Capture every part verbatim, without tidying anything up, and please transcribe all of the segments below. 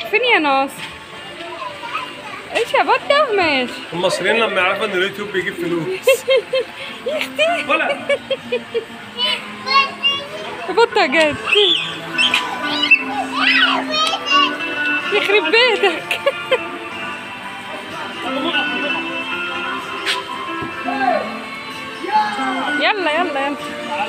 فين يا ناصر؟ ايش يا بطة ماشي؟ المصريين لما يعرفوا ان اليوتيوب بيجيب فلوس يا اختي ولا بطة جت يخرب بيتك. يلا يلا يلا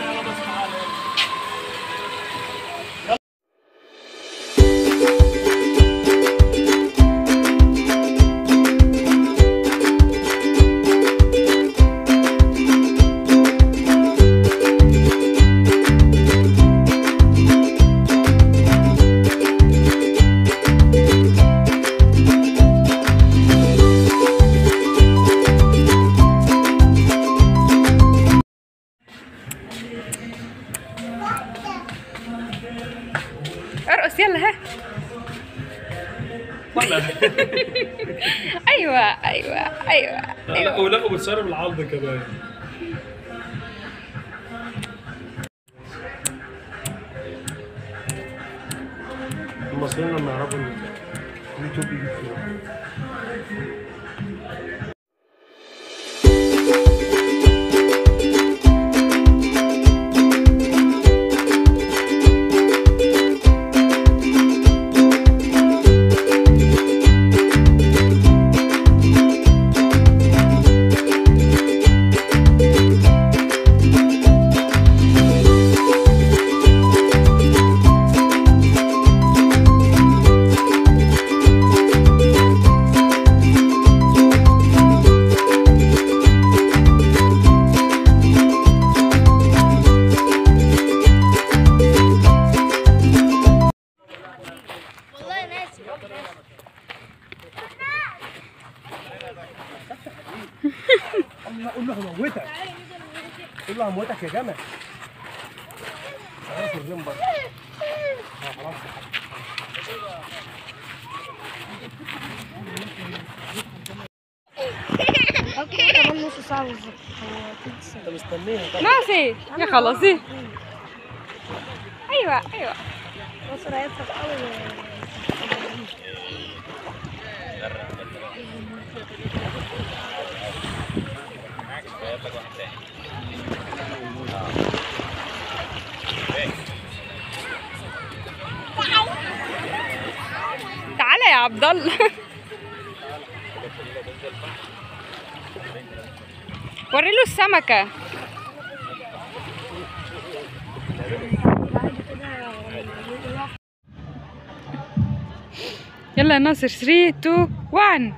ارقص يلا ها. ولا ايوه ايوه ايوه لا ولا وبتصرف العرض كمان. المصريين لما يعرفوا ان اليوتيوب بيجيب فلوس. قول له هموتك، قول له هموتك يا جمل. خلاص الرجيم بره. خلاص كمان نص ساعة بالظبط. انت مستنيها طبعا. ناصر يا خلاصي. ايوه ايوه نصر هيضحك قوي. تعالى يا عبد الله. وري له السمكة. يلا يا ناصر ثلاثة اتنين واحد.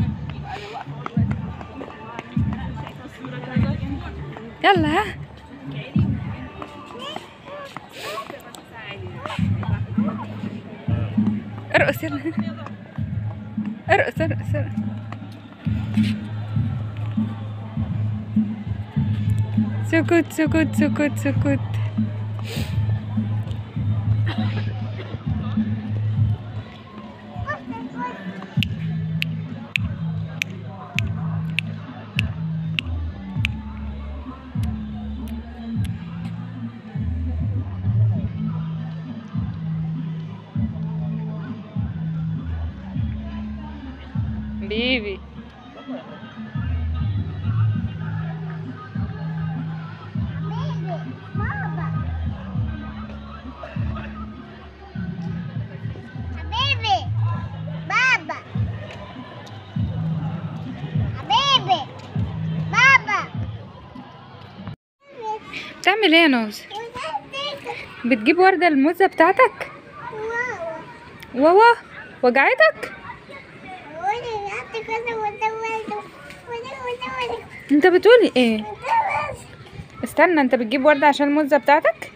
يلا ها. ارقص يلا ارقص ارقص ارقص. سكوت سكوت سكوت سكوت. بيبي بتعمل ايه يا نوز؟ بتجيب وردة الموزة بتاعتك؟ واوا وجعتك؟ انت بتقولي ايه؟ استنى، انت بتجيب وردة عشان الموزة بتاعتك؟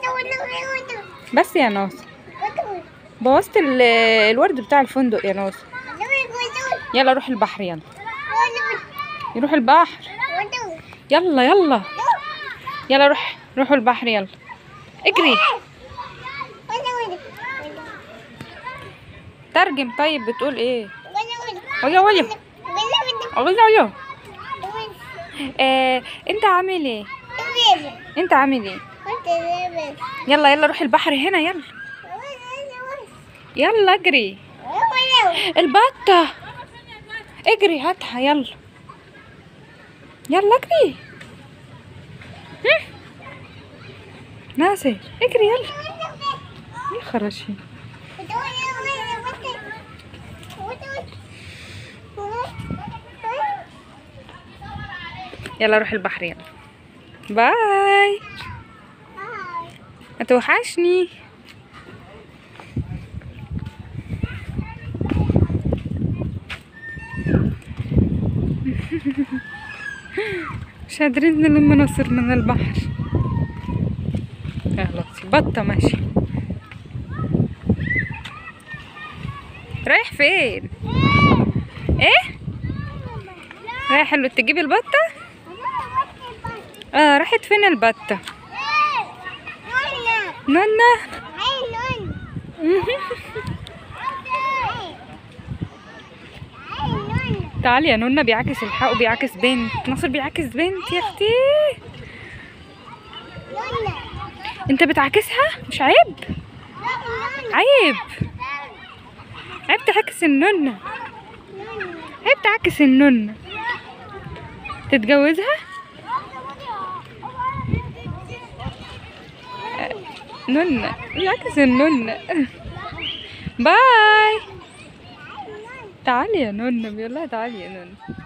بس يا نوز بوظت الورد بتاع الفندق يا نوز. يلا روح البحر يلا. يروح البحر يلا يلا يلا روح روحوا البحر يلا اجري. ترجم طيب بتقول ايه؟ ويا ويا ويا ويا آه، انت عامل ايه؟ انت عامل ايه؟ يلا يلا روح البحر هنا يلا يلا اجري. البطة اجري هاتها يلا يلا اجري. هم؟ ناصر اجري يلا يا خراشي. يلا روح البحر يلا. باي. هتوحشني. مش قادرين نلم ناصر من البحر. خلاص بطة ماشي. رايح فين؟ ايه؟ رايح حلو تجيب البطة؟ اه راحت فين البطة؟ نونا. تعالي يا نونا بيعكس الحق وبيعكس بنت. ناصر بيعكس بنت يا اختي. انت بتعكسها مش عيب؟ عيب عيب تعكس النونة. عيب تعكس النونة. تتجوزها؟ نونة بيعكس النونة. باي. تعالي يا نونة بيقول لها تعالي يا نونة.